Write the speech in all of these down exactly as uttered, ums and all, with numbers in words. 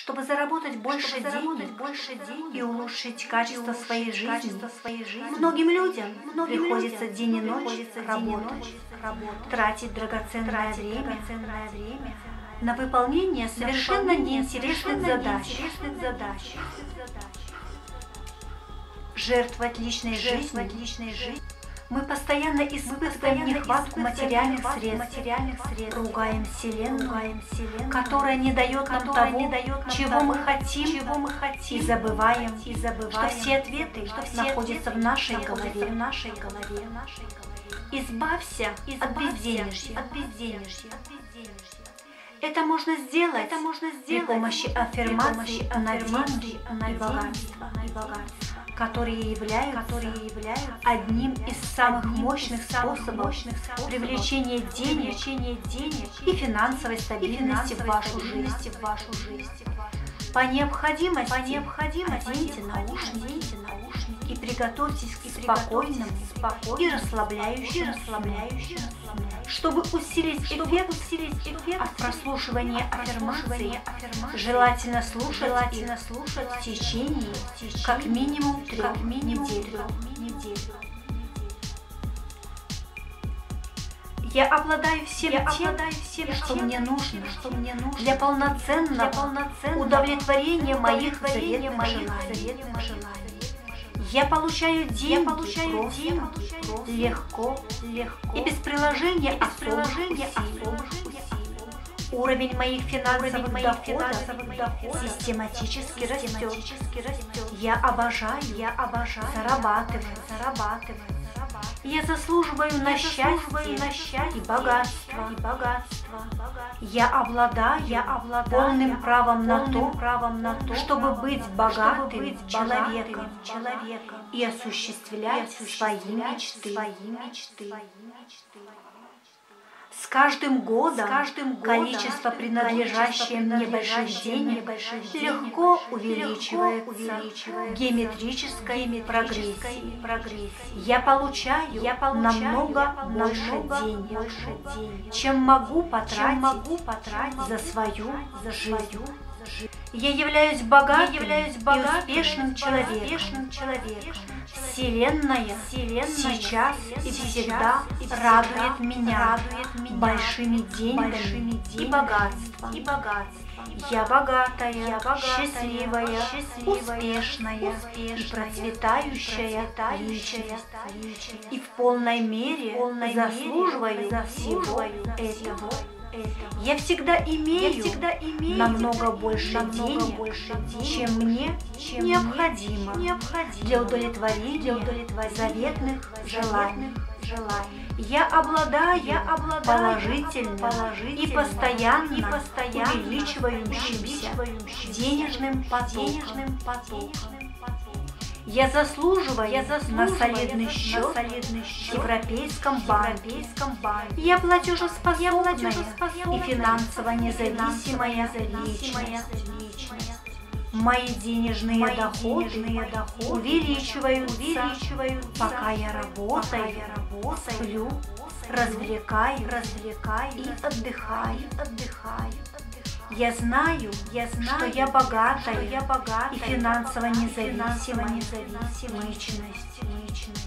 Чтобы заработать больше Чтобы заработать денег, больше денег и улучшить качество улучшить своей жизни, качество своей жизни, многим людям многим приходится людям день и ночь приходится день и работать, ночь работать, тратить драгоценное тратить время драгоценное время на выполнение совершенно выполнение неинтересных совершенно задач, неинтересных задач, жертвовать личной жертвовать жизнью. личной жизнью. Мы постоянно Мы испытываем постоянно нехватку испытываем материальных нехватку средств, материальных средств, ругаем Вселенную, ругаем Вселенную, которая не дает нам которая того, не дает нам чего того, мы хотим, чего мы хотим, и забываем, и забываем, что все ответы что все находятся ответы в нашей находятся голове. в нашей голове. Избавься от Избавься безденежья. от безденежья. Это можно сделать, Это можно при сделать помощи аффирмаций при помощи на аффирмаций деньги на и деньги богатство, и богатство, которые являются, которые являются одним из самых одним мощных из самых способов мощных способов привлечения денег привлечения денег и финансовой и стабильности в финансовой вашу стабильности жизнь. в вашу жизнь. По необходимости, По необходимости оденьте наушники наденьте наушники и приготовьтесь к и спокойному приготовьтесь к спокойному и и расслабляющему, расслабляющему сну. чтобы усилить Чтобы эффект усилить эффект от прослушивания от аффирмаций, прослушивания аффирмаций, желательно слушать желательно их слушать в течение в течение как минимум трех как минимум недель. трех недель. Я обладаю всем Я тем, обладаю всем что тем, мне нужно, что мне нужно для полноценного, для полноценного удовлетворения моих удовлетворения заветных моих желаний. заветных желаний. Я получаю деньги, Я получаю просто, деньги просто, легко, легко и без приложения и без особых приложения усилий. особых усилий. Уровень моих финансовых Уровень моих доходов финансовых доходов систематически растет. систематически растет. Я обожаю, Я обожаю зарабатывать, зарабатывать. Я заслуживаю на Я счастье, заслуживаю на счастье и богатство. и богатство. Я обладаю, Я обладаю полным правом на полным то, правом на то, чтобы быть чтобы богатым быть человеком, богатым человеком и осуществлять, и свои осуществлять мечты. свои мечты. С каждым годом, С каждым годом количество принадлежащее мне больших денег легко увеличивается в геометрической прогрессии. Я получаю, Я получаю намного больше намного денег, больше денег, чем могу потратить, чем могу потратить за свою за жизнь. свою жизнь. Я являюсь богатым, Я являюсь и богатым успешным и человеком. успешным человеком. Вселенная, Вселенная сейчас и сейчас всегда и всегда радует меня, радует меня большими деньгами, большими и деньгами богатством. и богатством. Я богатая, Я богатая, счастливая, счастливая, успешная, успешная и процветающая, и процветающая личность. личность. И в полной мере В полной заслуживаю мере всего заслуживаю этого. этого. Я всегда имею, Я всегда имею намного больше намного денег, больше денег, чем мне чем необходимо, мне необходимо для удовлетворения, для удовлетворения заветных желаний. желаний. Я обладаю, Я обладаю положительным, положительным и постоянно, и постоянно увеличивающимся увеличивающимся денежным потоком. денежным потоком. Я заслуживаю, Я на заслуживаю солидный на счет солидный в счет Европейском в банке. Европейском банке. Я платежеспособная, Я платежеспособная и финансово и независимая финансово независимая личность. личность. Мои денежные Мои доходы, денежные доходы увеличиваются, увеличиваются, пока я работаю, пока я работаю, сплю, развлекаю, развлекаю и отдыхаю. и отдыхаю. Я знаю, Я знаю, что я богатая, что я богатая и финансово и независимая, финансово независимая личность. личность.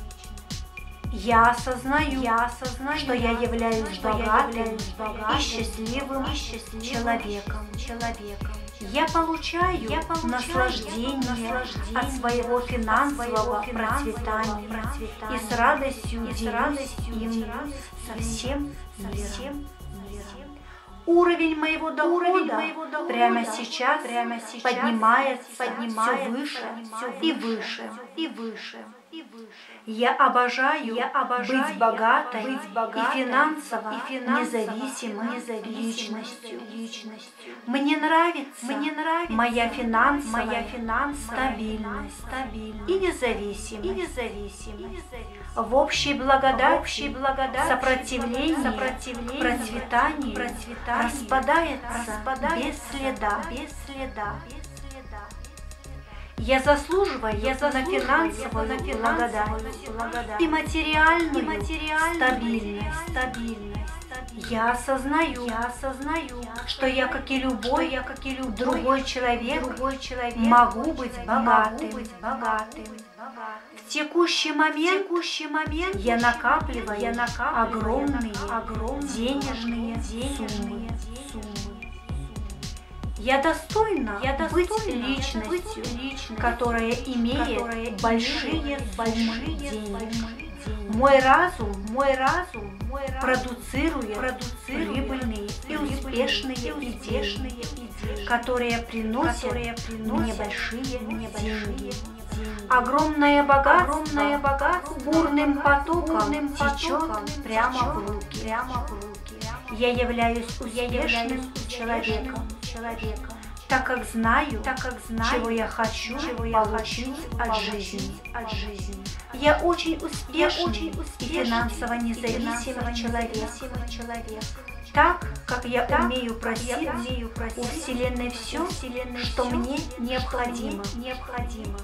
Я осознаю, Я осознаю, что я являюсь что я богатым, являюсь богатым и счастливым, и счастливым человеком. человеком. Я получаю, Я получаю наслаждение, наслаждение от своего финансового от своего финансового процветания, процветания и с радостью и с делюсь радостью им делюсь со им всем со миром. всем миром. Уровень моего дохода, Уровень моего дохода прямо сейчас, прямо сейчас поднимается, поднимается все выше, поднимается и выше, и выше, и выше. Я обожаю, Я обожаю быть богатой, быть богатой и финансово, и финансово независимой, независимой личностью. личностью. Мне нравится, Мне нравится моя финансовая, моя финансовая стабильность, стабильность и независимость. и независимость. В общей благодати, В общей благодати, сопротивлении, сопротивлении, процветании, процветании, распадается, распадается без следа. без следа. Я заслуживаю, я на финансовую благодарность и материальную, и материальную стабильность, стабильность. Я осознаю, я осознаю, что я, как и любой, я, как и любой другой человек, другой человек, могу быть богатым, могу быть богатым. В текущий момент, текущий момент я накапливаю, я накапливаю огромные, огромные денежные, денежные суммы. Я достойна, я достойна быть личностью, быть личностью, которая имеет которая большие, большие денег. Мой разум, мой разум, мой разум продуцирует, продуцирует прибыльные и успешные, и успешные идеи, которые приносят, которые приносят мне большие, мне деньги. Огромное богатство, огромное богатство бурным потоком, бурным течет прямо в руки, прямо в руки. Я являюсь успешным человеком, человеком, так как знаю, так как знаю, чего я хочу, чего я получить от жизни, от жизни. Я очень успешный, очень успешный и финансово независимый человек. человек. Так, как я так, умею просить, я умею просить у Вселенной все, Вселенной что все, мне необходимо. Что мне необходимо.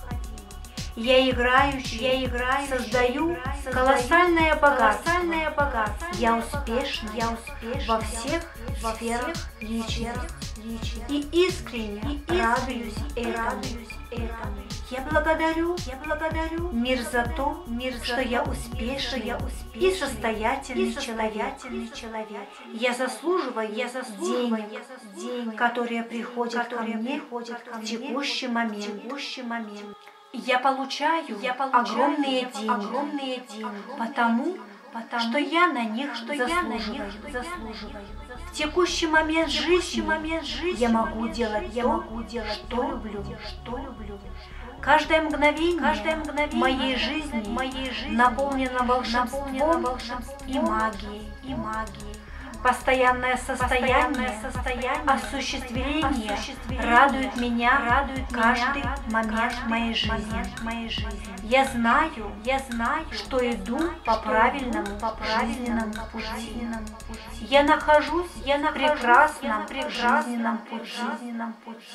Я играю, я играю, создаю, создаю колоссальное богатство. Колоссальное богатство. Я успешна, я успешна во всех, во сферах личных, личных. И искренне, и искренне радуюсь, и радуюсь этому. Я благодарю, я благодарю мир за то, мир за что то, я успешный, я успешный и состоятельный, и состоятельный человек. человек. Я заслуживаю, я заслуживаю денег, денег, которые приходят, которые ко мне, приходят ко мне в текущий момент, текущий момент. Я получаю, я получаю огромные, деньги, огромные деньги, потому, потому что я на них, что заслуживаю, я на них заслуживаю. В текущий момент жизни, момент жизни я могу делать, я могу делать, что люблю, что люблю. Каждое мгновение, каждое мгновение моей жизни, моей жизни наполнено волшебством, наполнено волшебством и магией, и магией. Постоянное состояние, состояние осуществления, осуществление радует меня, радует каждый меня, момент моей жизни, моей жизни. Я знаю, я знаю, что иду по правильному, по правильному пути. Я нахожусь, я на прекрасном, прекрасном пути.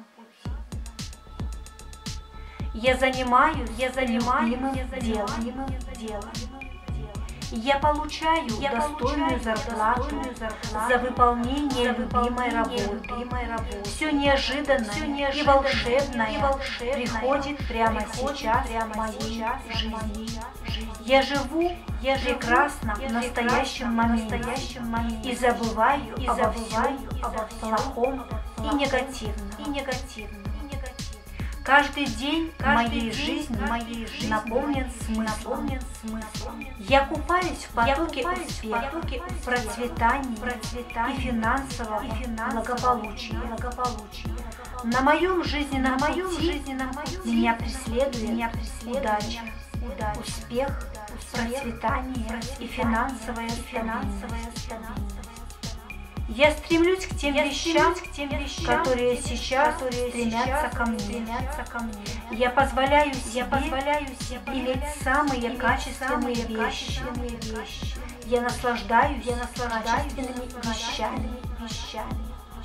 Я занимаюсь, я занимаюсь делом, делом. Я получаю я достойную зарплату, достойную зарплату за выполнение любимой работы. работы. Все неожиданно, Все неожиданно и волшебное, и волшебное приходит прямо приходит сейчас прямо в моей сейчас жизни. жизни. Я живу я прекрасно в настоящем моменте и забываю, и обо всем, обо плохом и негативном. И негативном. Каждый день Каждый моей, день жизни моей жизни наполнен смыслом. смыслом. Я купаюсь в потоке успеха, процветания, процветания и финансового, и финансового благополучия. благополучия. На моем жизненном, На моем пути, жизненном пути меня преследует, меня преследует удача, удача, успех, успех процветание, процветание и финансовая стабильность. Я стремлюсь к тем, вещам, к тем вещам, которые сейчас которые стремятся, сейчас ко мне. стремятся ко мне. Я позволяю себе, я позволяю себе иметь самые иметь качественные, самые вещи. вещи. Я наслаждаюсь, я наслаждаюсь вещами. вещами.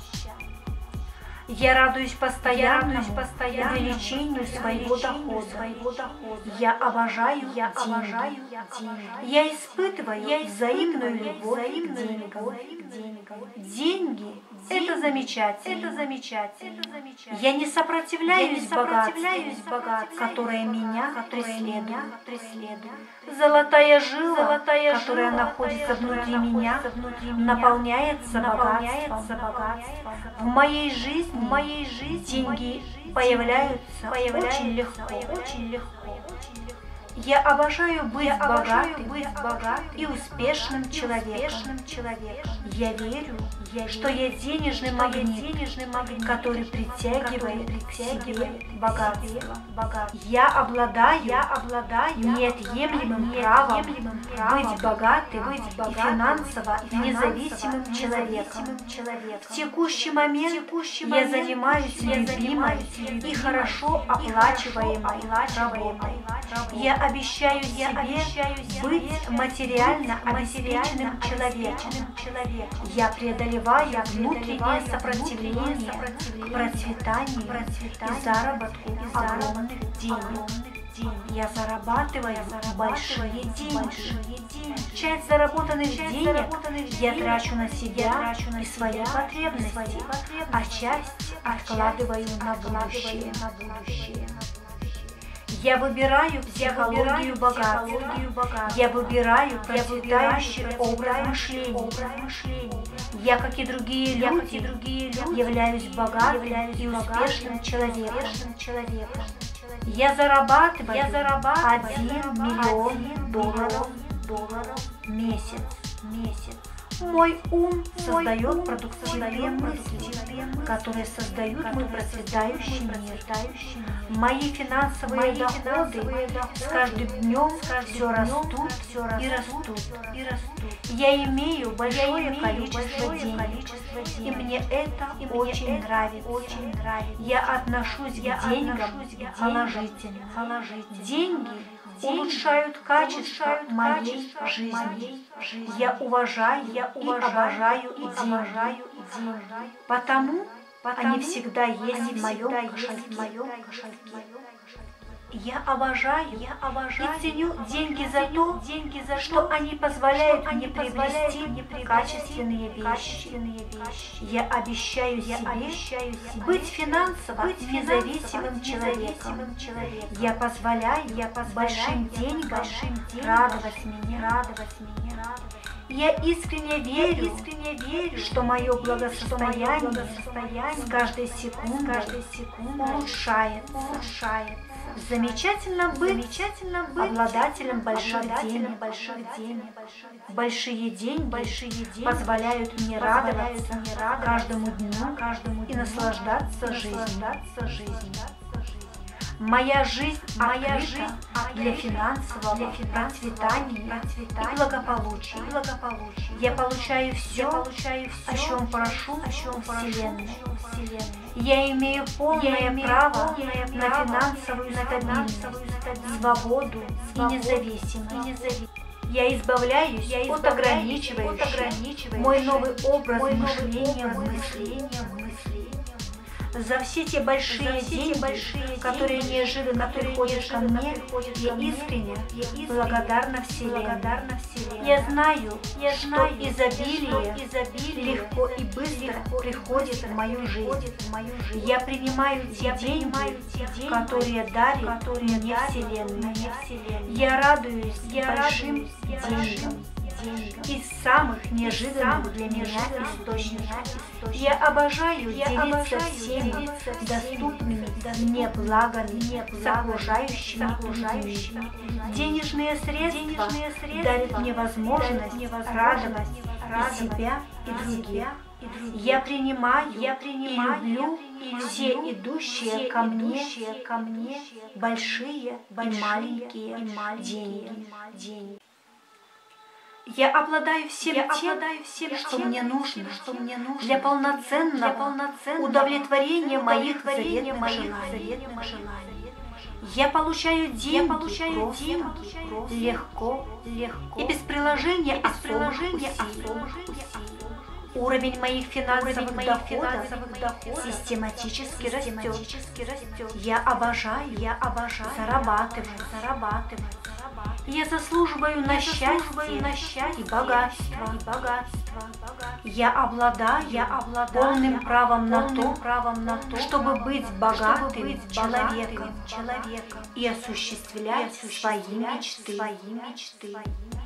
Я радуюсь постоянному увеличению своего дохода. своего дохода. Я обожаю, я деньги. обожаю деньги. Я испытываю я взаимную любовь к деньгам. Деньги – это замечательно. Это замечательно. Я не сопротивляюсь, я не сопротивляюсь богатству, которое меня преследует. Золотая жила, Золотая которая жила, находится внутри меня, внутри наполняется, наполняется богатством. В моей жизни, в моей жизни деньги появляются, появляются очень легко, очень легко. Я обожаю быть, Я богатым, быть богатым и успешным человеком. Успешным человеком. Я верю, я что я денежный что магнит, денежный магнит, который притягивает, который притягивает богатство. богатство. Я обладаю, я обладаю неотъемлемым правом, правом быть богатым, быть богатым и финансово и независимым, независимым человеком. человеком. В текущий момент, текущий момент я занимаюсь я любимой занимаюсь и хорошо оплачиваемой работой. Я обещаю себе, обещаю себе быть материально обеспеченным человеком. человеком. Я преодолеваю, преодолеваю внутреннее сопротивление к процветанию и заработку огромных денег. Я зарабатываю большие деньги. Часть заработанных денег я трачу на себя и свои потребности, а часть откладываю на будущее. Я выбираю психологию богатства. Я выбираю процветающий образ мышления. Я, как и другие люди, являюсь богатым и успешным человеком. Я зарабатываю один миллион долларов в месяц. Мой ум создает продуктивные мысли, которые создают мой процветающий мир. Мои финансовые доходы с каждым днем все растут и растут. Я имею большое количество денег, и мне это очень нравится. Я отношусь к деньгам положительно. Деньги улучшают качество моей жизни. Я уважаю и обожаю деньги, потому они всегда есть в моем кошельке. Я обожаю, я обожаю и ценю деньги за то, деньги за что они позволяют мне приобрести качественные вещи. Я обещаю себе быть финансово независимым человеком. Я позволяю большим деньгам радовать меня. Я искренне верю, искренне верю, что мое благосостояние с каждой секундой улучшается. Замечательно быть, Замечательно быть обладателем больших денег. Большие деньги, большие деньги позволяют мне радоваться каждому дню, каждому и наслаждаться жизнью. Моя жизнь, моя жизнь для финансового для процветания и благополучия. Я получаю все, о чем прошу Вселенной. Я имею полное право на финансовую стабильность, свободу и независимость. Я избавляюсь я от ограничивающих мой новый образ мышления мыслей. За все те большие деньги, большие которые деньги, неожиданно приходят ко мне, я искренне благодарна Вселенной. Я знаю, я что знаю, изобилие, что изобилие легко и быстро легко приходит в мою жизнь. Я принимаю те я деньги, деньги, которые дарит которые мне Вселенная. Я радуюсь я большим деньгам. Из самых неожиданных для меня источников. Я обожаю я делиться всеми доступными мне благами с окружающими людьми. Денежные средства дарят мне возможность радовать и себя, и других. Я принимаю, я принимаю и люблю все идущие ко мне, ко мне большие и маленькие деньги. Я обладаю всем я тем, обладаю всем что, тем, мне нужно, что мне нужно для полноценного, для полноценного удовлетворения моих заветных желаний. Я получаю деньги, я получаю просто, деньги просто, легко, легко и без приложения особых усилий. Уровень моих финансовых, Уровень моих доходов, финансовых доходов систематически, систематически растет. растет. Я обожаю, я обожаю зарабатывать, зарабатывать. Я заслуживаю на счастье, на счастье и богатство, и богатство. Я обладаю, я обладаю полным правом на то, правом на то, чтобы быть богатым чтобы быть человеком, человеком и осуществлять свои мечты, свои мечты.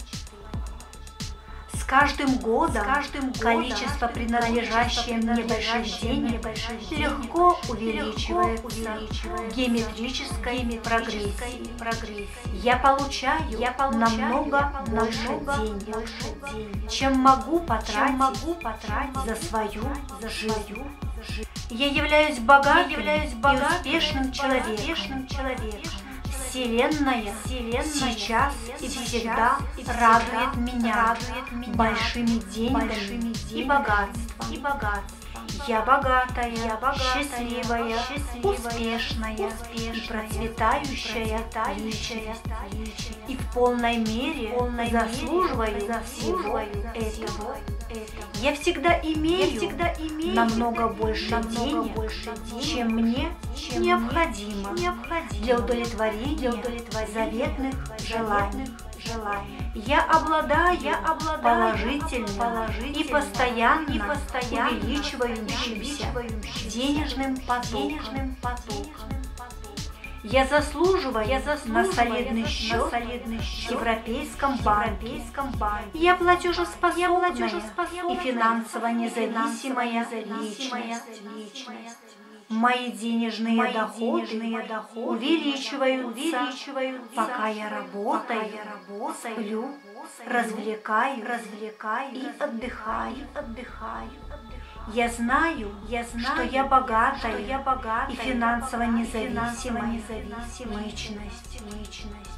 С каждым годом, каждым количество принадлежащее мне больших денег легко увеличивается в геометрической прогрессии. Я получаю, я получаю намного больше денег, чем могу потратить, могу потратить за свою жизнь. Я являюсь богатым, я являюсь богатым и успешным человеком. человеком. Вселенная, Вселенная сейчас и всегда радует меня большими деньгами и богатством. И богатством. Я богатая, я богатая счастливая, счастливая, успешная, успешная и процветающая, процветающая личность. И в полной мере полной заслуживаю, заслуживаю всего этого. Я всегда имею, Я всегда имею намного больше намного денег, больше денег, чем мне чем необходимо, мне необходимо для удовлетворения, для удовлетворения заветных желаний. заветных желаний. Я обладаю, Я обладаю положительным, положительным и постоянно, и постоянно увеличивающимся увеличивающимся денежным потоком. денежным потоком. Я заслуживаю, Я на заслуживаю солидный на счет солидный в счет Европейском в банке. Европейском банке. Я платежеспособная, Я платежеспособная и финансово независимая финансово независимая личность. личность. Мои денежные Мои доходы, денежные доходы увеличиваются, увеличиваются, пока я работаю, пока я работаю, сплю, сплю, развлекаюсь, развлекаюсь и отдыхаю. и отдыхаю. Я знаю, Я знаю, что я богатая, что я богатая и финансово и независимая, финансово независимая личность. личность.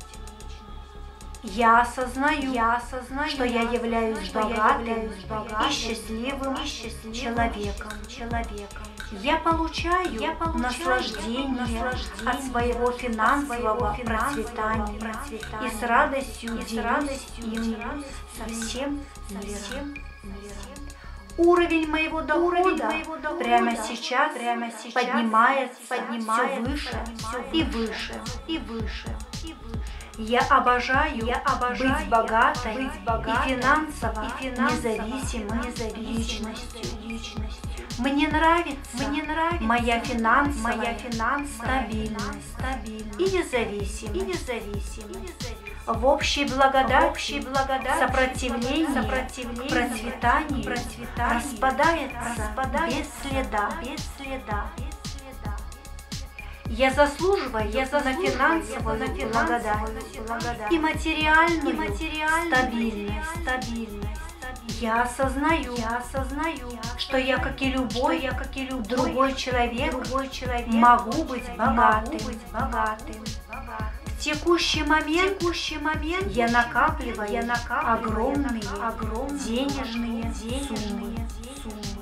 Я осознаю, Я осознаю, что я являюсь что я богатым, являюсь богатым и счастливым, и счастливым человеком. человеком. Я получаю, Я получаю наслаждение, наслаждение от своего финансового, от своего финансового процветания, процветания и с радостью и с делюсь радостью им делюсь со им всем со миром. всем Уровень моего дохода, Уровень моего дохода прямо сейчас, прямо сейчас поднимается, поднимается, все выше, поднимается, и выше, и выше, и выше. Я обожаю, Я обожаю быть богатой, быть богатой и финансово, и финансово независимой, независимой личностью. личностью. Мне нравится, Мне нравится моя финансовая, моя финансовая стабильность, стабильность и независимость. и независимость. В общей благодати, В общей благодати, сопротивление, сопротивление, к процветанию, процветанию распадается, распадается без следа. без следа. Я заслуживаю, Я на заслуживаю финансовую на благодать, финансовую благодать и материальную, и материальную стабильность. стабильность. Я осознаю, Я осознаю, что я, как и любой, что я, как и любой другой человек, другой человек, могу быть могу богатым. быть богатым. В текущий момент, В текущий момент я накапливаю, я накапливаю огромные, огромные денежные, денежные суммы. суммы.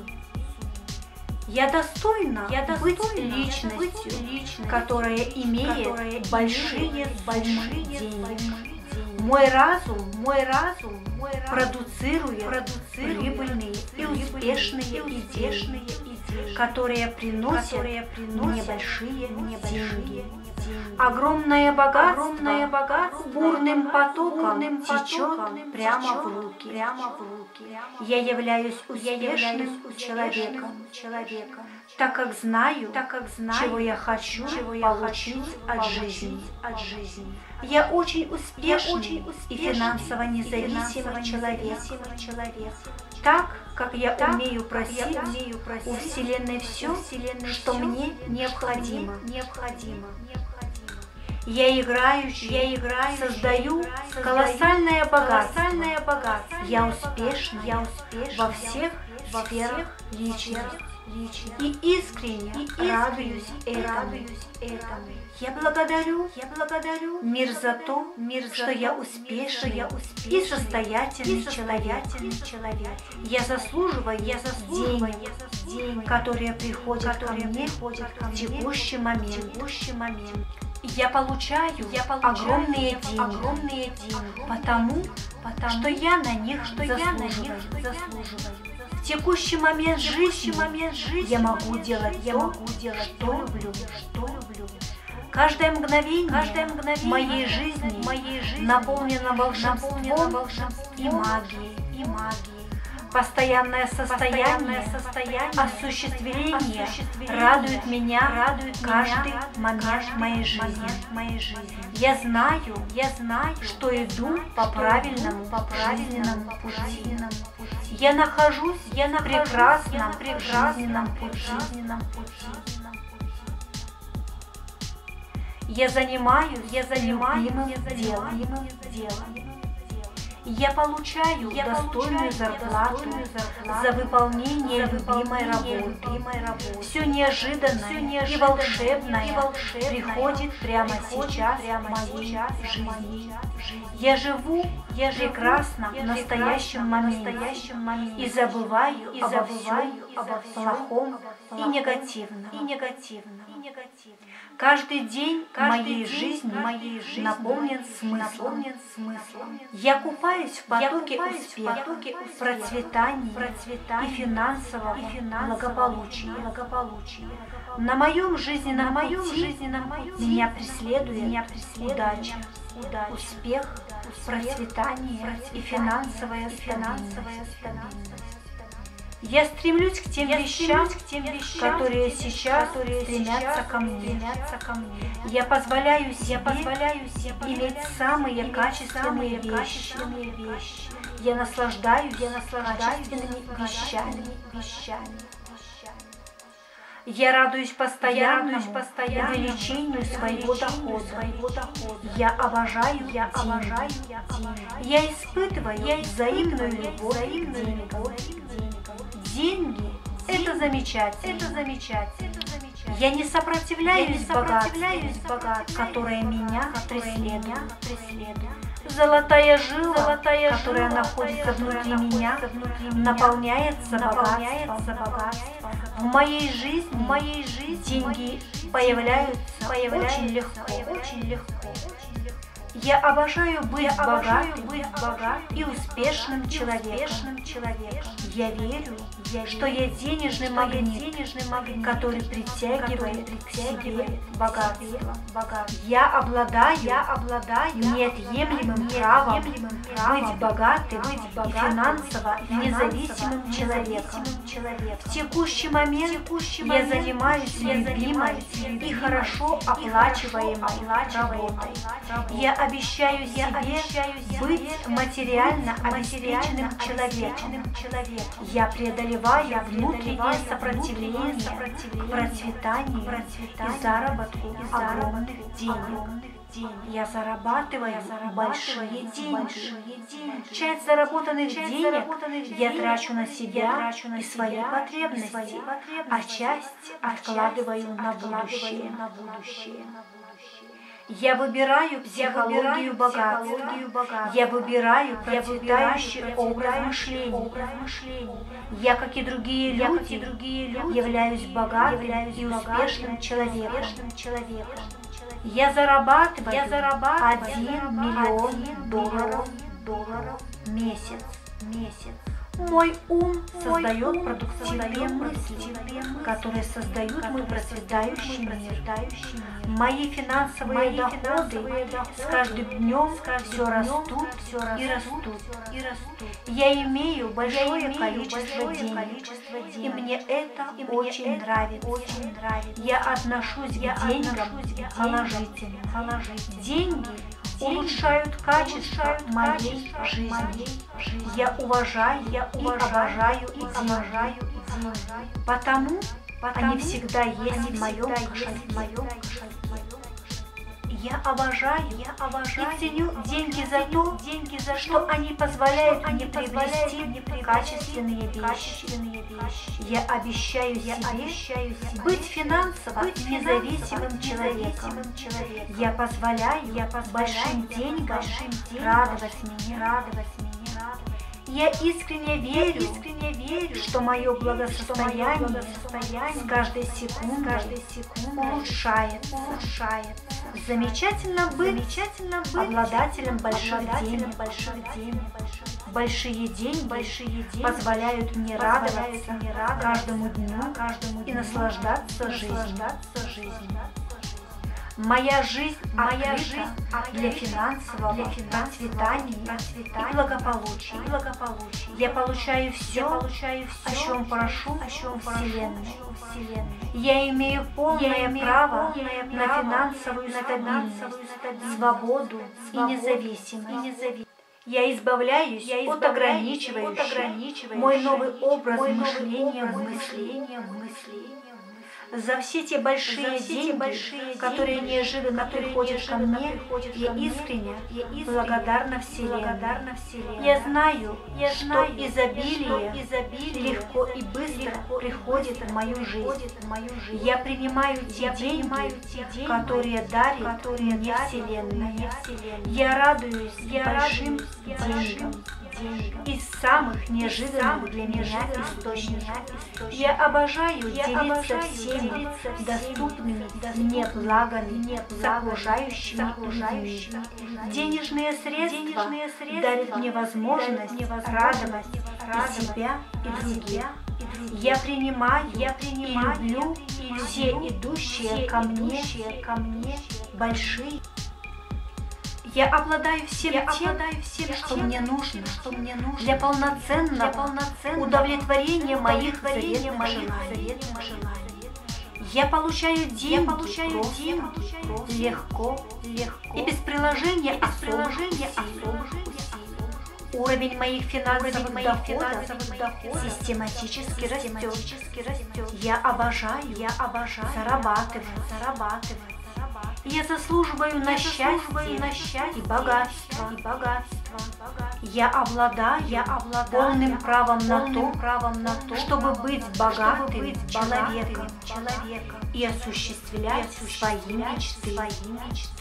Я достойна, Я быть достойна личностью, быть личностью, которая имеет которая большие, имеет большие большие денег. денег. Мой разум, Мой разум, мой разум продуцирует, продуцирует прибыльные и успешные и успешные идеи, идеи, которые приносят, которые приносят мне большие, мне большие деньги. деньги. Огромное богатство, Огромное богатство бурным потоком бурным течет потоком прямо течет в руки. прямо в руки. Я являюсь Я являюсь успешным успешным человеком, человеком, так как знаю, так как знаю, чего я хочу чего я получить хочу от получить жизни. от жизни. Я очень Я успешный, очень и успешный финансово и независимый финансово человек. независимый человек. Так, как я Так, умею как просить, я умею просить у Вселенной все, у Вселенной что всё, мне что необходимо. мне необходимо. Я играющий, Я играю, создаю создаю колоссальное богатство. колоссальное богатство. Я успешна, Я успешна во всех во сферах всех личности. сферах личности. И искренне, И искренне радуюсь этому. радуюсь этому. Я благодарю Я благодарю мир за то, мир за что то, я что успешный, я и успешный состоятельный и человек. состоятельный человек. Я заслуживаю, Я заслуживаю денег, денег, которые приходят которые ко мне приходят ко в мне текущий в момент. текущий момент. Я получаю, Я получаю огромные деньги, огромные деньги, потому, потому что я на них что я на них заслуживаю. заслуживаю. В текущий момент В текущий жизни момент жизни я могу делать я то, могу делать что то, люблю. что люблю. Каждое мгновение, Каждое мгновение моей жизни моей жизни наполнено волшебством, наполнено волшебством и магией. и магией. Постоянное состояние, Постоянное состояние осуществления осуществления радует меня радует каждый меня момент каждый моей жизни. момент моей жизни. Я знаю, Я знаю, что иду по что правильному, иду по жизненному правильному пути. жизненному пути. Я нахожусь Я в нахожусь прекрасном, я на прекрасном жизненном пути. жизненном пути. Я занимаюсь, Я занимаюсь любимым я делом. любимым делом. Я получаю Я достойную получаю зарплату достойную зарплату за выполнение за любимой выполнение работы. любимой работы. Все неожиданное, Всё и неожиданное волшебное, и волшебное приходит прямо приходит сейчас прямо в моей сейчас в жизни. моей жизни. Я живу я живу прекрасно в настоящем моменте и забываю и забываю обо всем плохом и негативном. И негативном. Каждый день моей жизни моей жизни наполнен смыслом. смыслом. Я купаюсь в потоке успеха, процветания и финансового благополучия. На моем жизненном пути меня преследует удача, успех, процветание и финансовая стабильность. Я стремлюсь к тем вещам, которые сейчас стремятся ко мне. Я позволяю себе иметь самые качественные вещи. Я наслаждаюсь качественными вещами. Я радуюсь постоянному увеличению своего дохода. Я обожаю деньги. Я испытываю взаимную любовь к деньгам. Деньги – это замечательно. Это замечательно. Я не сопротивляюсь богатству, которое меня преследует. Золотая жила, которая находится внутри меня, наполняется богатством. В моей жизни, в моей жизни деньги появляются, появляются очень легко, очень легко. Я обожаю быть богатым и успешным человеком. Я верю, что я денежный магнит, который притягивает к себе богатство. Я обладаю неотъемлемым правом быть богатым и финансово независимым человеком. В текущий момент я занимаюсь любимой и хорошо оплачиваемой работой. Я обещаю себе быть материально обеспеченным человеком. Я преодолеваю внутреннее сопротивление к процветанию и заработку огромных денег. Я зарабатываю большие деньги. Часть заработанных денег я трачу на себя и свои потребности, а часть откладываю на будущее. Я выбираю психологию богатства. Я выбираю процветающий образ мышления. Я, как и другие люди, являюсь богатым и успешным человеком. Я зарабатываю один миллион долларов в месяц. Мой ум создает продуктивные мысли, которые создают мой процветающий мир. Мои финансовые доходы с каждым днем все растут и растут. Я имею большое количество денег, и мне это очень нравится. Я отношусь к деньгам положительно. Деньги улучшают качество моей жизни. Я уважаю и обожаю деньги, потому они всегда есть в моем кошельке. Я обожаю, я обожаю и ценю деньги за то, деньги за что они позволяют мне приобрести качественные вещи. Я обещаю себе быть финансово независимым человеком. Я позволяю большим деньгам радовать меня. Я искренне верю, искренне верю, что мое благосостояние с каждой секундой улучшается. Замечательно быть, замечательно быть обладателем больших денег. Большие деньги позволяют мне радоваться каждому дню и наслаждаться жизнью. Моя жизнь моя жизнь для финансового процветания и благополучия. Я получаю все, о чем прошу у Вселенной. Я имею полное право на финансовую стабильность, свободу и независимость. Я избавляюсь я от ограничивающих мой новый образ мой мышления в мысли. За все те большие все те деньги, большие которые деньги, неожиданно которые приходят ко неожиданно мне, приходят я ко мне, искренне, я искренне благодарна Вселенной. благодарна Вселенной. Я знаю, Я что знаю, изобилие, что изобилие легко и быстро легко и приходит быстро в мою приходит жизнь. в мою жизнь. Я принимаю те Я деньги, принимаю те деньги, которые дарит которые мне дарит Вселенная. мне Вселенная. Я радуюсь Я большим радуюсь деньгам большим деньгам. из самых неожиданных самых для меня неожиданных источников. для меня источников. Я обожаю Я делиться обожаю всеми делиться всеми доступными доступными мне благами мне с благами, окружающими с окружающими людьми. людьми. Денежные средства, Денежные средства дарят мне возможность, дарят мне возможность радовать и радовать себя, и и других. себя, и других. Я принимаю, Я принимаю и люблю и все люблю идущие все ко мне, идущие ко мне большие. Я обладаю всем Я тем, обладаю всем что тем, мне нужно, что мне нужно для полноценного, для полноценного удовлетворения моих удовлетворения заветных моих желаний. заветных желаний. Я получаю деньги, Я получаю просто, деньги просто, легко, легко и без приложения и без особых приложения усилий. особых усилий. Уровень моих финансовых Уровень моих доходов, финансовых доходов систематически растет. систематически растет. Я обожаю, Я обожаю зарабатывать, зарабатывать. Я заслуживаю на Я счастье, заслуживаю на счастье и богатство. и богатство. Я обладаю, Я обладаю полным правом на полным то, правом на то, чтобы быть чтобы богатым быть человеком богатым человеком и осуществлять свои мечты. свои мечты.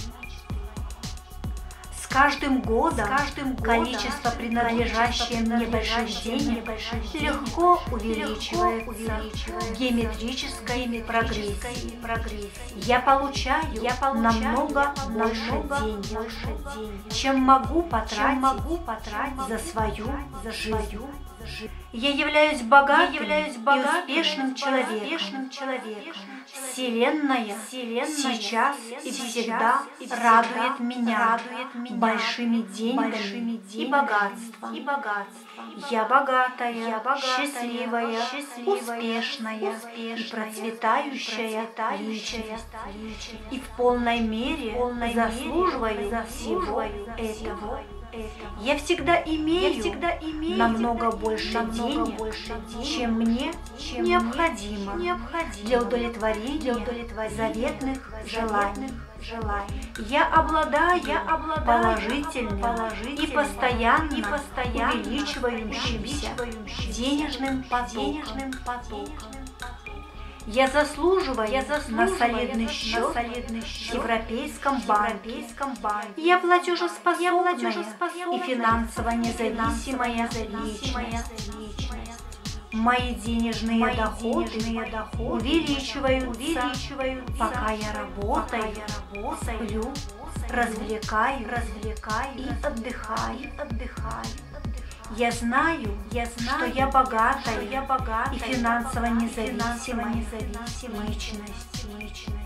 С каждым годом, С каждым годом количество принадлежащее мне больших принадлежащее денег мне больших легко денег увеличивается увеличивается в геометрической прогрессии. прогрессии. прогрессии. Я получаю, Я получаю намного я больше намного денег, больше денег, чем могу потратить, чем могу потратить за свою за жизнь. свою жизнь. Я являюсь богатым, Я являюсь и богатым успешным и человеком. успешным человеком. Вселенная, Вселенная сейчас и сейчас всегда и радует всегда меня, радует меня большими деньгами, большими и деньгами богатством. и богатством. Я богатая, Я богатая, счастливая, счастливая, успешная, и успешная, процветающая, и процветающая личность. личность. И в полной мере В полной заслуживаю мере всего заслуживаю этого. этого. Я всегда имею, Я всегда имею намного больше намного денег, больше денег, чем мне чем необходимо, мне необходимо для удовлетворения, для удовлетворения заветных желаний. желаний. Я обладаю, Я обладаю положительным, положительным и постоянно, и постоянно увеличивающимся увеличивающимся денежным потоком. денежным потоком. Я заслуживаю, Я на заслуживаю солидный на счет солидный в счет Европейском в банке. Европейском банке. Я платежеспособная, Я платежеспособная и финансово и независимая финансово личность. личность. Мои денежные Мои доходы, денежные доходы увеличиваются, увеличиваются, пока я работаю, пока я работаю, сплю, развлекаю, развлекаю и отдыхаю. и отдыхаю. Я знаю, Я знаю, что я богатая, что я богатая и финансово и независимая, финансово независимая личность. личность.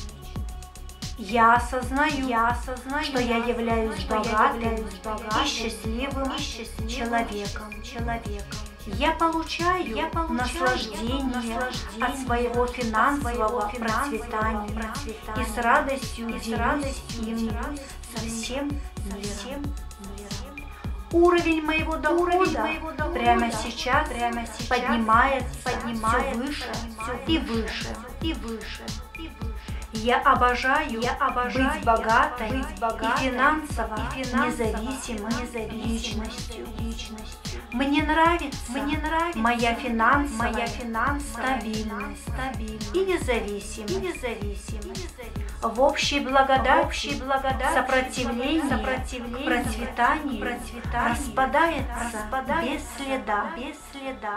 Я осознаю, Я осознаю, что я являюсь что я богатым, являюсь богатым и счастливым, и счастливым человеком. человеком. Я получаю, Я получаю наслаждение, наслаждение от своего финансового от своего финансового процветания, процветания. и с радостью И с делюсь радостью им делюсь со всем со всем миром. миром. Уровень моего дохода, Уровень моего дохода прямо сейчас, прямо сейчас поднимается, поднимается все выше, все и выше, выше. и выше, и выше. Я обожаю, Я обожаю быть богатой, быть богатой и финансово, и финансово независимой независимой личностью. личностью. Мне нравится, Мне нравится моя финансовая, моя финансовая стабильность, стабильность и независимость. и независимость. В общей благодати, В общей благодати, сопротивлении, сопротивлении, к процветанию, процветанию распадается, распадается без следа. без следа.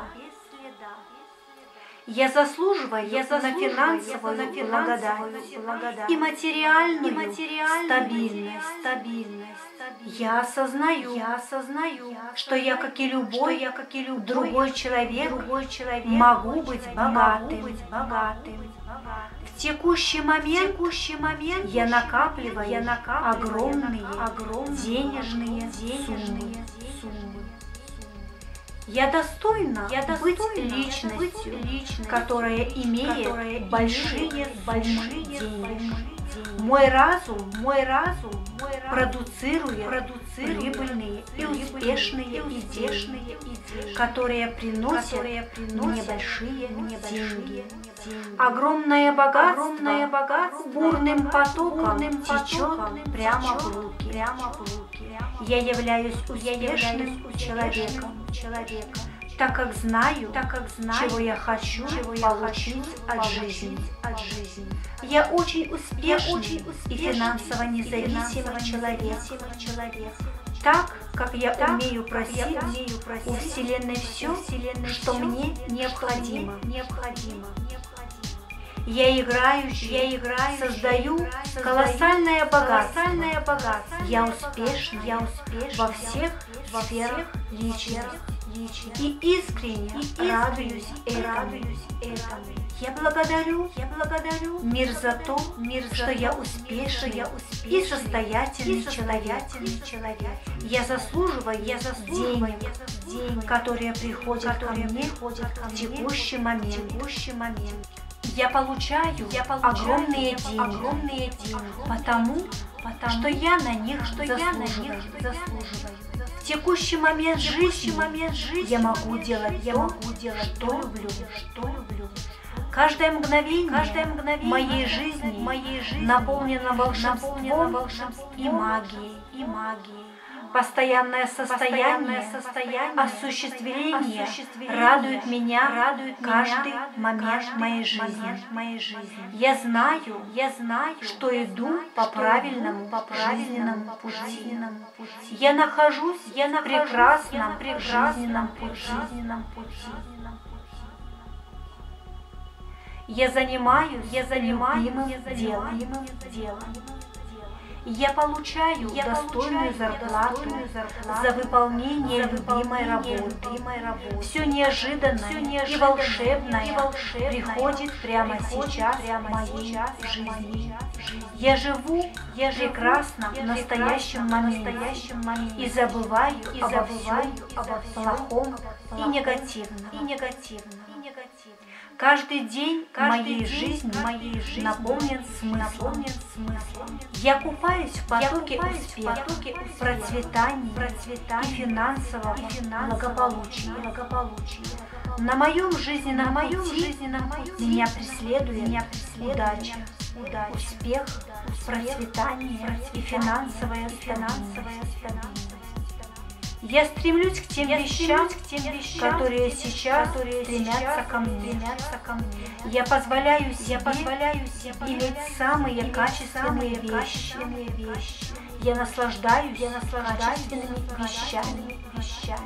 Я заслуживаю, Я на заслуживаю финансовую на финансовую благодать благодать и материальную, и материальную стабильность. стабильность. Я осознаю, Я осознаю, что я, как и что любой, я, как и любой другой человек, другой человек, могу быть могу богатым. быть богатым. В текущий момент, В текущий момент я накапливаю, я накапливаю огромные, огромные денежные, денежные суммы. суммы. Я достойна, Я быть достойна личностью, быть личностью, которая имеет которая большие, имеет большие денег. денег. Мой разум, Мой разум, мой разум продуцирует, продуцирует прибыльные и прибыльные успешные и идеи, успешные идеи, которые приносят которые приносят мне большие мне большие деньги. деньги. Огромное богатство, Огромное богатство бурным потоком бурным течет потоком прямо в течет руки. прямо в руки. Я являюсь Я успешным являюсь человеком, человеком, так как знаю, так как знаю, чего я хочу чего я получить хочу от получить жизни. от жизни. Я очень Я успешный очень и успешный финансово и независимый финансово человек. независимый человек. Так, как я Так, умею как я просить умею просить у Вселенной все, у Вселенной что всё, мне что необходимо. мне необходимо. Я играющий, Я играю, создаю создаю колоссальное богатство. колоссальное богатство. Я успешна, Я успешна во всех во сферах всех личности. личности. И искренне И искренне радуюсь этому. радуюсь этому. Я благодарю Я благодарю мир за то, мир за что я то, успешный, что я и успешный состоятельный и человек. состоятельный человек. Я заслуживаю, Я заслуживаю денег, денег, которые приходят которые ко мне приходят ко в мне текущий в момент. текущий момент. Я получаю, Я получаю огромные деньги, огромные деньги, потому, потому что я на них что я на них заслуживаю. заслуживаю. В текущий момент В текущий жизни момент жизни я могу делать я то, могу делать что то, люблю. что люблю. Каждое мгновение, Каждое мгновение моей жизни, моей жизни наполнено волшебством, наполнено волшебством и магией. и магией. Постоянное состояние, Постоянное состояние осуществления осуществления радует меня радует каждый меня момент каждый моей жизни. момент моей жизни. Я знаю, Я знаю, что иду по что правильному, иду по правильному жизненному пути. жизненному пути. Я нахожусь Я в нахожусь прекрасном в прекрасном жизненном пути. жизненном пути. Я занимаюсь, Я занимаюсь любимым я делом. любимым делом. Я получаю Я достойную получаю зарплату достойную зарплату за выполнение за любимой выполнение работы. любимой работы. Все неожиданное, Всё и неожиданное волшебное, и волшебное приходит прямо приходит сейчас прямо в моей сейчас в жизни. моей жизни. Я живу Я в живу прекрасном, я настоящем прекрасном, моменте настоящем моменте и забываю и обо забываю всем, обо всем, плохом и плохом негативном. и негативно. И негативно. Каждый день Каждый моей день жизни моей жизни наполнен смыслом. наполнен смыслом. Я купаюсь в потоке Я купаюсь в успеха, потоке успеха, процветания, процветания и финансового, и финансового благополучия. благополучия. На моем жизненном На моем пути жизненном пути меня преследует меня преследует удача, удача, успех, процветание и финансовая финансовая стабильность. стабильность. Я стремлюсь к тем Я вещам, стремлюсь к тем вещам, которые сейчас которые стремятся сейчас ко мне. стремятся ко мне. Я позволяю себе Я позволяю себе иметь самые иметь качественные самые вещи. качественные вещи. Я наслаждаюсь, Я наслаждаюсь качественными вещами. качественными вещами.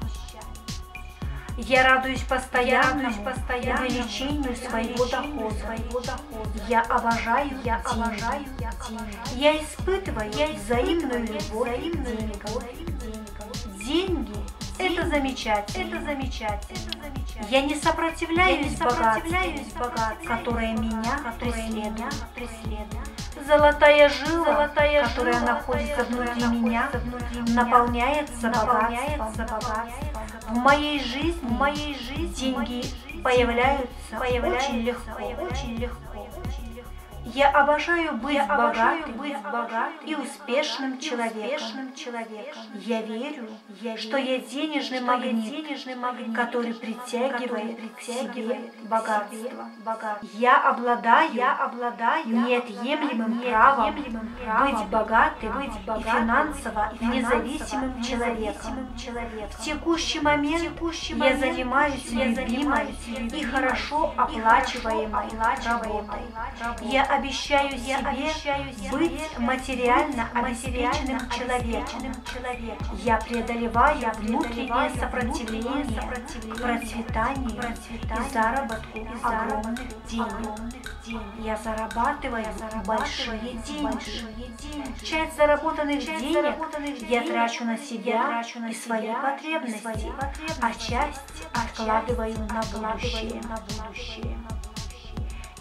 Я радуюсь постоянному, Я радуюсь постоянному увеличению своего увеличению дохода. своего дохода. Я обожаю Я деньги. обожаю деньги. деньги. Я испытываю Я взаимную испытываю любовь к взаимную деньгам. любовь к деньгам. Деньги – это Деньги замечательно. Это замечательно. Это замечательно. Я не сопротивляюсь, Я не сопротивляюсь богатству, богатству, которое меня которое меня преследует. преследует. Золотая жила, Золотая которая жила, находится которая внутри находится меня, внутри меня, наполняется наполняется богатством. богатством. В моей жизни, В моей жизни деньги жизни появляются, появляются очень легко. очень легко. Я обожаю быть Я обожаю богатым, быть богатым и успешным и человеком. успешным человеком. Я верю, Я что верю, я денежный что я магнит, денежный магнит, который который притягивает к себе притягивает к богатство. себе богатство. Я обладаю Я обладаю неотъемлемым неотъемлемым правом правом быть богатым, быть и богатым финансово и финансово независимым человеком. независимым человеком. В текущий момент текущий я момент занимаюсь я любимой занимаюсь и любимой хорошо и оплачиваемой хорошо оплачиваемой работой. работой. Я обещаю Я себе обещаю быть себе материально быть обеспеченным материально человеком. обеспеченным человеком. Я преодолеваю Я внутреннее преодолеваю сопротивление внутреннее к сопротивление процветанию к процветанию и заработку и огромных заработку денег. огромных денег. Я зарабатываю, Я зарабатываю большие деньги. большие деньги. Часть заработанных Часть денег заработанных я денег трачу на я себя трачу на и свои себя потребности, и свои потребности, а часть а откладываю часть на откладываю будущее. на будущее.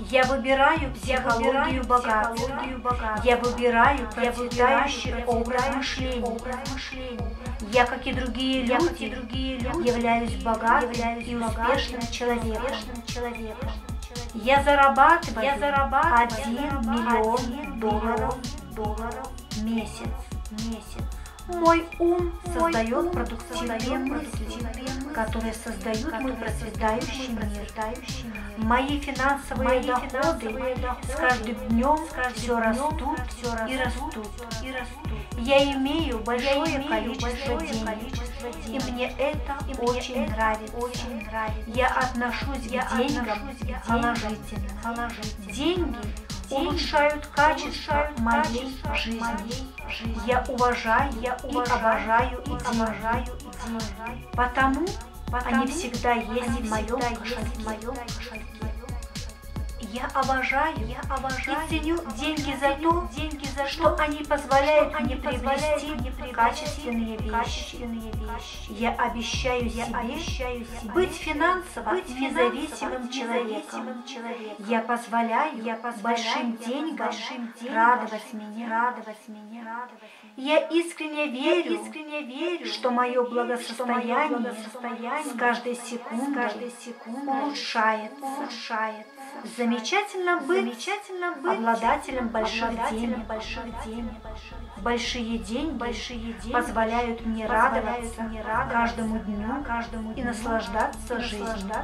Я выбираю психологию богатства. Я выбираю процветающий образ мышления. Я, как и другие люди, являюсь богатым и успешным человеком. Я зарабатываю один миллион долларов в месяц. Мой ум создает продуктивные мысли, которые создают мой процветающий мир. Мои финансовые доходы с каждым днем все растут и растут. Я имею большое количество денег, и мне это очень нравится. Я отношусь к деньгам положительно. Деньги улучшают качество моей жизни. Я уважаю и обожаю деньги, потому они всегда есть в моем кошельке. Я обожаю, я обожаю и ценю деньги за то, деньги за что они позволяют мне приобрести качественные вещи. Я обещаю себе быть финансово независимым человеком. Я позволяю большим деньгам радовать меня. Я искренне верю, что мое благосостояние с каждой секундой улучшается. Замечательно быть обладателем больших денег. Большие деньги позволяют мне радоваться каждому дню и наслаждаться жизнью.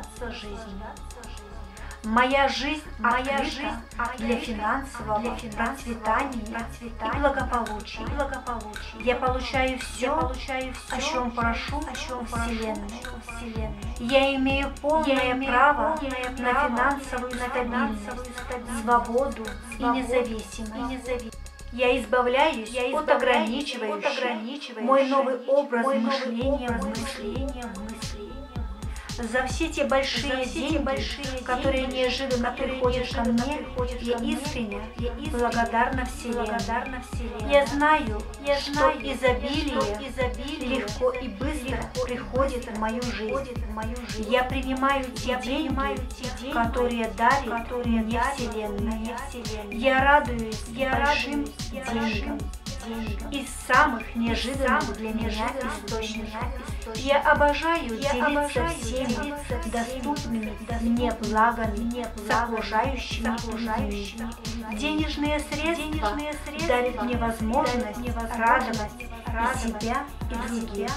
Моя жизнь открыта для финансового процветания и благополучия. Я получаю все, о чем прошу у Вселенной. Я имею полное право на финансовую стабильность, свободу и независимость. Я избавляюсь от ограничивающих мой новый образ мышления в мысли. За все те большие деньги, которые неожиданно приходят ко мне, я искренне благодарна Вселенной. Я знаю, что изобилие легко и быстро приходит в мою жизнь. Я принимаю те деньги, которые дарит мне Вселенная. Я радуюсь большим деньгам из самых неожиданных для меня источников. Я обожаю делиться всеми доступными мне благами с окружающими людьми. Денежные средства дарят мне возможность радовать и себя, и других.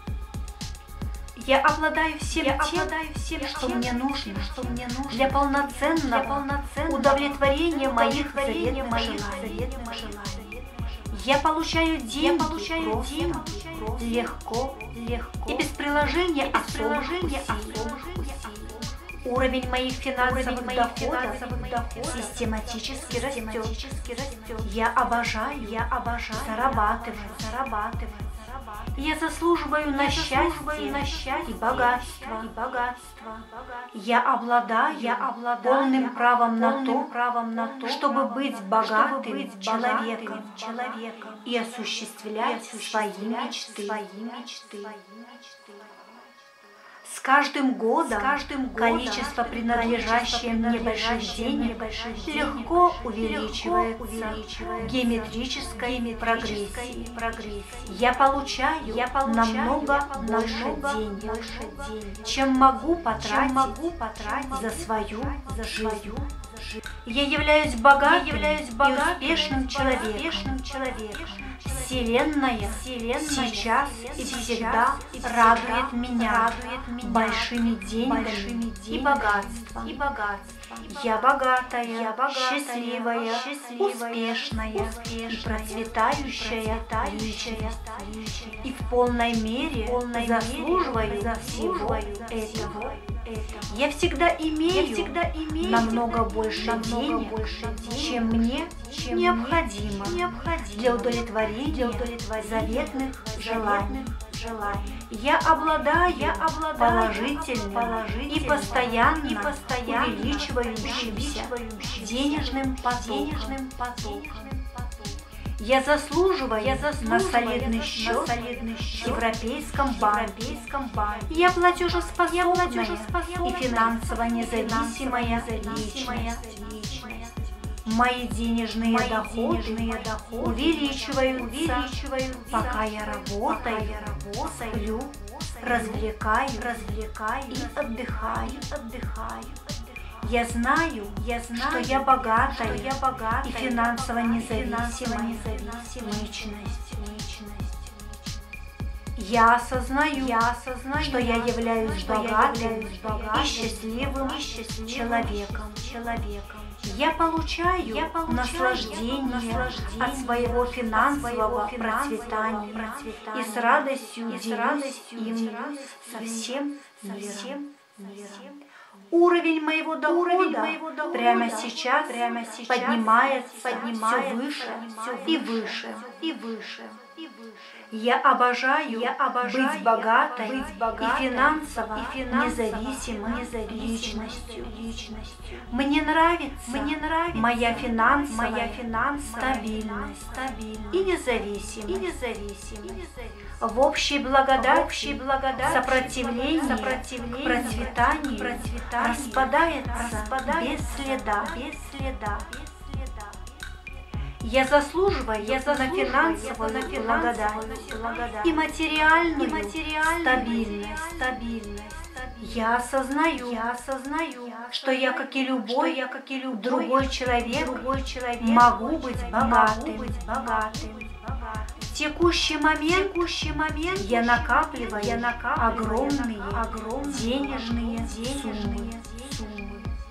Я обладаю всем тем, что мне нужно для полноценного удовлетворения моих заветных желаний. Я получаю деньги, просто, легко, легко и без приложения особых усилий. Уровень моих финансовых доходов систематически растет. Я обожаю, я обожаю зарабатывать, зарабатывать. Я заслуживаю на счастье и богатство. Я обладаю полным правом на то, чтобы быть богатым человеком и осуществлять свои мечты. С каждым годом количество принадлежащее мне больших денег легко увеличивается в геометрической прогрессии. Я получаю намного больше денег, чем могу потратить за свою жизнь. Я являюсь богатым и успешным человеком. Вселенная сейчас и всегда радует меня большими деньгами и богатством. Я богатая, счастливая, успешная и процветающая личность. И в полной мере заслуживаю всего этого. Я всегда имею намного больше денег, чем мне необходимо для удовлетворения заветных желаний. Я обладаю положительным и постоянно увеличивающимся денежным потоком. Я заслуживаю на солидный счет в Европейском банке. Я платежеспособная и финансово независимая личность. Мои денежные Мои доходы, денежные доходы увеличиваются, увеличиваются, пока я работаю, я работаю сплю, развлекаю, развлекаю и отдыхаю, отдыхаю. Я знаю, я знаю, что я богатая, что я богатая и финансово независимая, независимая личность, личность. Я осознаю, я осознаю, что я являюсь что богатым, я являюсь богатым и счастливым, и счастливым человеком, человеком. Я получаю, я получаю наслаждение, наслаждение от своего финансового, своего процветания, процветания и с радостью, и с радостью им со всем миром. миром. Уровень моего дохода, Уровень моего дохода прямо сейчас, прямо сейчас поднимается, поднимается все выше, все и выше, и выше. Я обожаю, я обожаю быть богатой, быть богатой и финансово, и финансово независимой, независимой личностью, личностью. Мне нравится, мне нравится моя финансовая, моя финансовая стабильность, стабильность и независимость, и независимость. В общей благодати, в общей благодати сопротивление, сопротивление к процветанию, процветанию распадается, распадается без следа, без следа. Я заслуживаю, я заслуживаю на финансовую, на финансовую благодать и материальную, и материальную стабильность, стабильность. Я осознаю, я осознаю, что я, как и любой, я, как и любой другой человек, другой человек могу быть богатым, быть богатым. В текущий момент, текущий момент я накапливаю, я накапливаю огромные, огромные денежные, денежные суммы.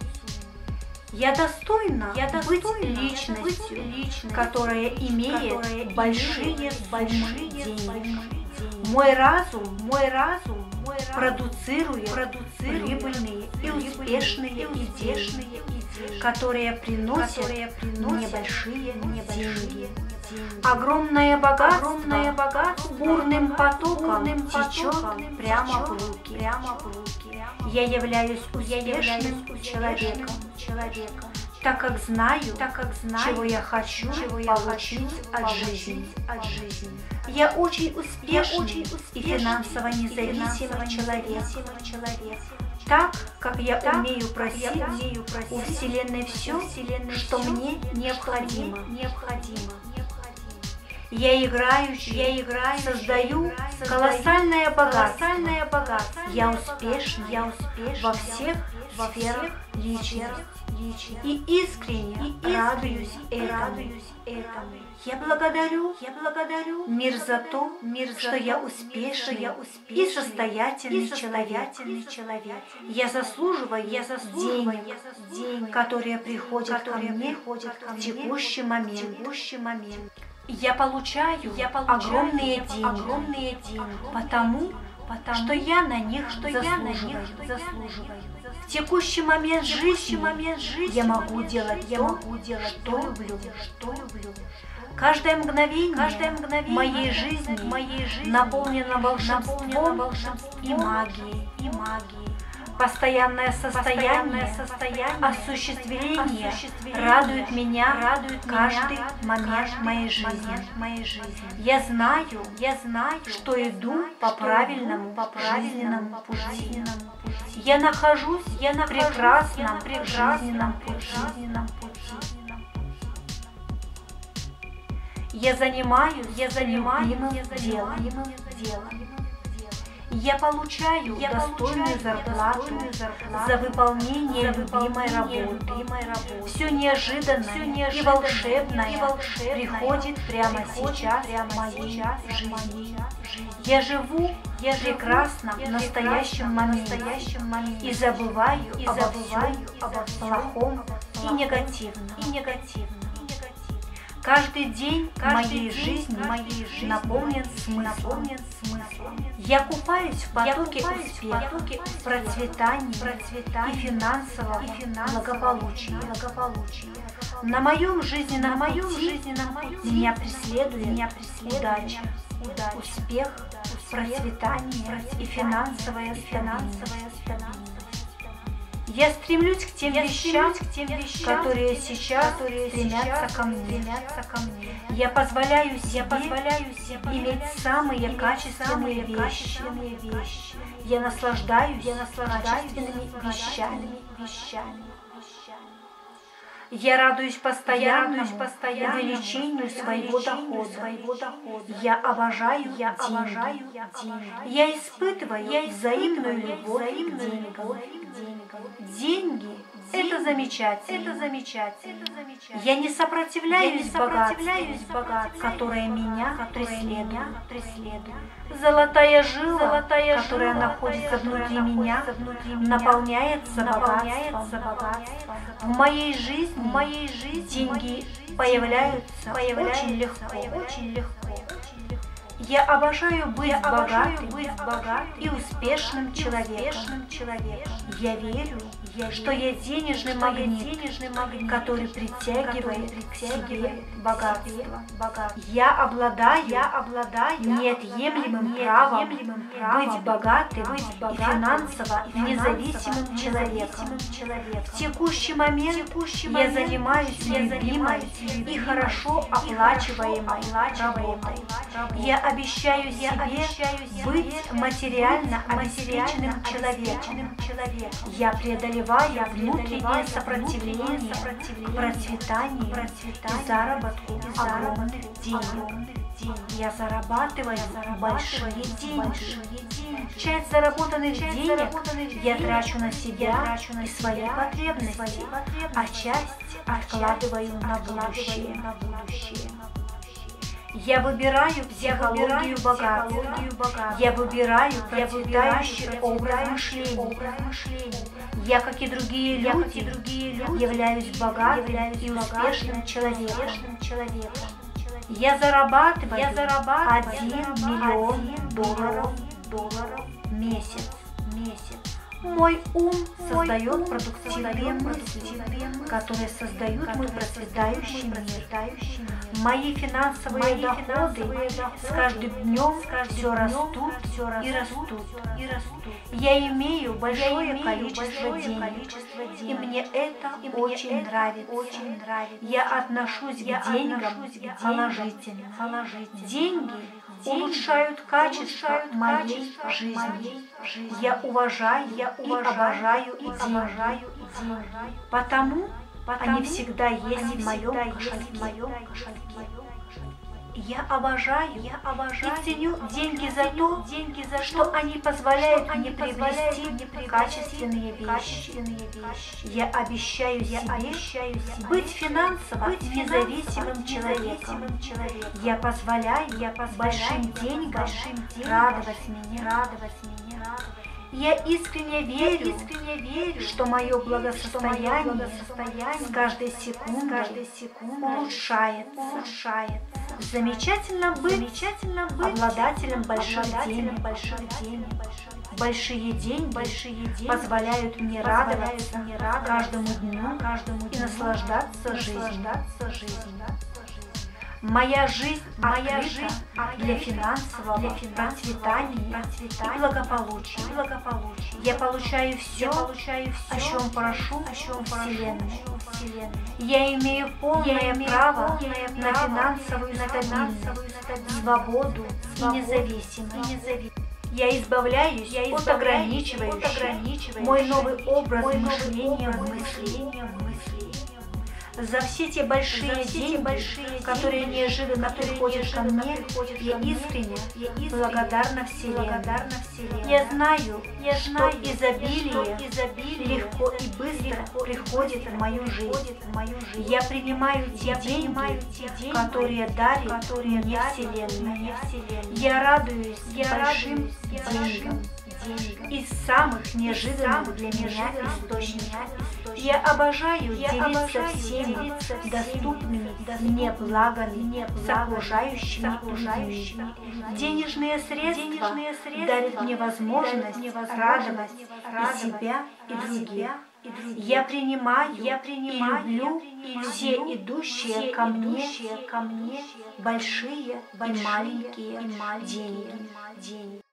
Я достойна, я достойна быть личностью, личностью, которая имеет которая большие, большие денег. Мой разум, мой разум, мой разум продуцирует, продуцирует прибыльные и успешные идеи, которые приносят, которые приносят мне большие, деньги. Огромное богатство, огромное богатство бурным потоком течет прямо в руки, прямо в руки. Я являюсь успешным человеком, человеком, так как знаю, так как знаю, чего я хочу, чего я получить от жизни, от жизни. Я очень успешный, очень и финансово независимый человек, человек. Так, как я так, умею просить, я умею просить у Вселенной все, Вселенной что все, мне необходимо, необходимо. Я играю, я играю, создаю колоссальное богатство, колоссальное богатство. Я успешна, я успешна во всех сферах личных, и искренне, и радуюсь этому. этому. Я благодарю, я благодарю мир за то, мир за что то, я успешный, я успешный и состоятельный, и состоятельный человек. человек. Я заслуживаю, я заслуживаю денег, денег, которые приходят которые ко мне в текущий момент. Текущий момент. Я получаю, я получаю огромные деньги, огромные деньги, потому, потому что я на них, что заслуживаю, я на них заслуживаю. В текущий момент жизни, момент жизни я могу делать, я могу делать, что люблю, что люблю. Каждое мгновение, каждое мгновение моей жизни, моей жизни наполнено волшебством, волшебством и магией, и магией. Постоянное состояние, состояние осуществления, осуществление радует меня, радует каждый меня, момент моей жизни, моей жизни. Я знаю, я знаю, что иду по что правильному, по правильному пути. Я нахожусь, я на прекрасном, прекрасном пути. Я занимаюсь, я занимаюсь делом, делом. Я получаю я достойную зарплату, зарплату за выполнение любимой работы. Все неожиданно, все неожиданно и волшебное, и волшебное приходит прямо приходит сейчас прямо в моей жизни. Я живу я в прекрасном, настоящем моменте и забываю, и обо забываю обо плохом и негативном. И негативном. Каждый день Каждый моей, день жизни моей жизни наполнен смыслом. смыслом. Я купаюсь в потоке успеха, процветания, процветания и финансового, и финансового благополучия. благополучия. На моем жизненном, на моем пути, жизненном пути меня преследует, меня преследует удача, удача, успех, успех процветание, процветание и финансовая стабильность. Я стремлюсь к тем, вещам, к тем вещам, которые сейчас которые стремятся, сейчас ко мне. стремятся ко мне. Я позволяю себе, я позволяю себе иметь самые иметь качественные, вещи. качественные вещи. Я наслаждаюсь, я наслаждаюсь качественными вещами. вещами. Я радуюсь постоянному, радуюсь постоянному увеличению своего дохода. своего дохода. Я обожаю Я деньги. обожаю деньги. Я испытываю Я взаимную испытываю любовь взаимную к деньгам. любовь к деньгам. Деньги – это замечательно. Это замечательно. Это замечательно. Я не сопротивляюсь, Я не сопротивляюсь богатству, богатству, которое меня которое преследует. меня преследует. Золотая жила, Золотая которая жила, находится которая внутри меня, находится внутри меня, наполняется наполняется богатством. богатством. В моей жизни, В моей жизни деньги появляются, появляются очень легко. очень легко. Я обожаю быть Я обожаю богатым, быть богатым и успешным и человеком. успешным человеком. Я верю, Я что верю, я денежный что магнит, я денежный магнит, который который притягивает к себе притягивает богатство. к себе богатство. Я обладаю, Я обладаю неотъемлемым неотъемлемым правом правом быть богатым, быть и богатым финансово и независимым финансово человеком. независимым человеком. В текущий момент, текущий я момент занимаюсь я любимой занимаюсь и любимой хорошо и оплачиваемой хорошо оплачиваемой работой. работой. Я обещаю Я себе обещаю себе быть материально быть обеспеченным материально человеком. обеспеченным человеком. Я преодолеваю Я внутреннее преодолеваю сопротивление внутреннее к сопротивление процветанию процветанию и заработку и огромных заработку денег. огромных денег. Я зарабатываю большие Большие деньги. деньги. Часть заработанных Часть денег заработанных я денег трачу на себя я трачу на и свои себя потребности, и свои потребности, а часть откладываю на откладываю будущее. на будущее. Я выбираю психологию выбираю богатства. психологию богатства. Я выбираю Я процветающий выбираю образ процветающий мышления. образ мышления. Я, как и другие Я, люди, как и другие люди, являюсь богатым являюсь и богатым успешным и человеком. успешным человеком. Я зарабатываю, Я зарабатываю один один миллион миллион долларов долларов в месяц. месяц. Мой ум Мой создает ум продуктивные создает мысли, продуктивные мысли, которые создают мой которые процветающий создают мой мир. процветающий мир. Мои финансовые Мои доходы финансовые с доходы каждым днем с каждым все днем растут все и растут растут. и растут. Я имею большое имею количество большое денег, количество и денег. мне это И мне очень это нравится. очень нравится. Я отношусь Я к деньгам отношусь к деньгам положительно. положительно. Деньги Деньги улучшают качество улучшают моей качество жизни. моей жизни. Я уважаю, Я и уважаю обожаю и деньги. обожаю и деньги. Потому, Потому они всегда есть они в моем всегда есть кошельке. в моем кошельке. Я обожаю, Я обожаю и ценю обожаю, деньги за то, деньги за что то, они позволяют что мне они позволяют приобрести мне приобрести качественные вещи. качественные вещи. Я обещаю Я себе обещаю себе быть финансово быть независимым финансово человеком. независимым человеком. Я позволяю, Я позволяю большим деньгам большим деньгам радовать меня. радовать меня. Я искренне верю, Я искренне верю, что мое что мое благосостояние благосостояние с каждой секундой, с каждой секундой улучшается. улучшается. Замечательно быть, Замечательно быть обладателем больших обладателем денег. больших денег. Большие деньги, Большие деньги позволяют мне позволяют радоваться мне радоваться каждому дню, каждому и дню наслаждаться и жизнью. наслаждаться жизнью. Моя жизнь Моя открыта жизнь для открыта финансового для финансового процветания процветания и благополучия. и благополучия. Я получаю все, Я получаю о все, чем прошу о чем у прошу Вселенной. у Вселенной. Я имею полное Я имею право полное на право финансовую на стабильность, финансовую стабильность, свободу и свободу независимость. и независимость. Я избавляюсь Я от избавляюсь ограничивающих от ограничивающих мой новый образ мой новый мышления образ мыслей. мышления мыслей. За все те большие За все те деньги, большие которые деньги, неожиданно которые приходят ко неожиданно мне, приходят я ко мне, искренне, я искренне благодарна Вселенной. благодарна Вселенной. Я знаю, Я что знаю, изобилие, что изобилие легко и быстро легко и приходит быстро в мою жизнь. приходит в мою жизнь. Я принимаю те Я деньги, принимаю те деньги, которые дарит которые мне дарит Вселенная. мне Вселенная. Я радуюсь Я большим радуюсь деньгам деньгам. из самых неожиданных самых для меня неожиданных для источников. меня источников. Я обожаю Я делиться обожаю всеми делиться всеми доступными доступными мне благами мне с благами окружающими с окружающими людьми. людьми. Денежные средства, Денежные средства дарят мне возможность, дарят мне возможность радовать и радовать себя, и и других. себя, и других. Я принимаю, Я принимаю и люблю я принимаю все идущие все ко мне, идущие ко мне большие, большие и маленькие и маленькие деньги. деньги.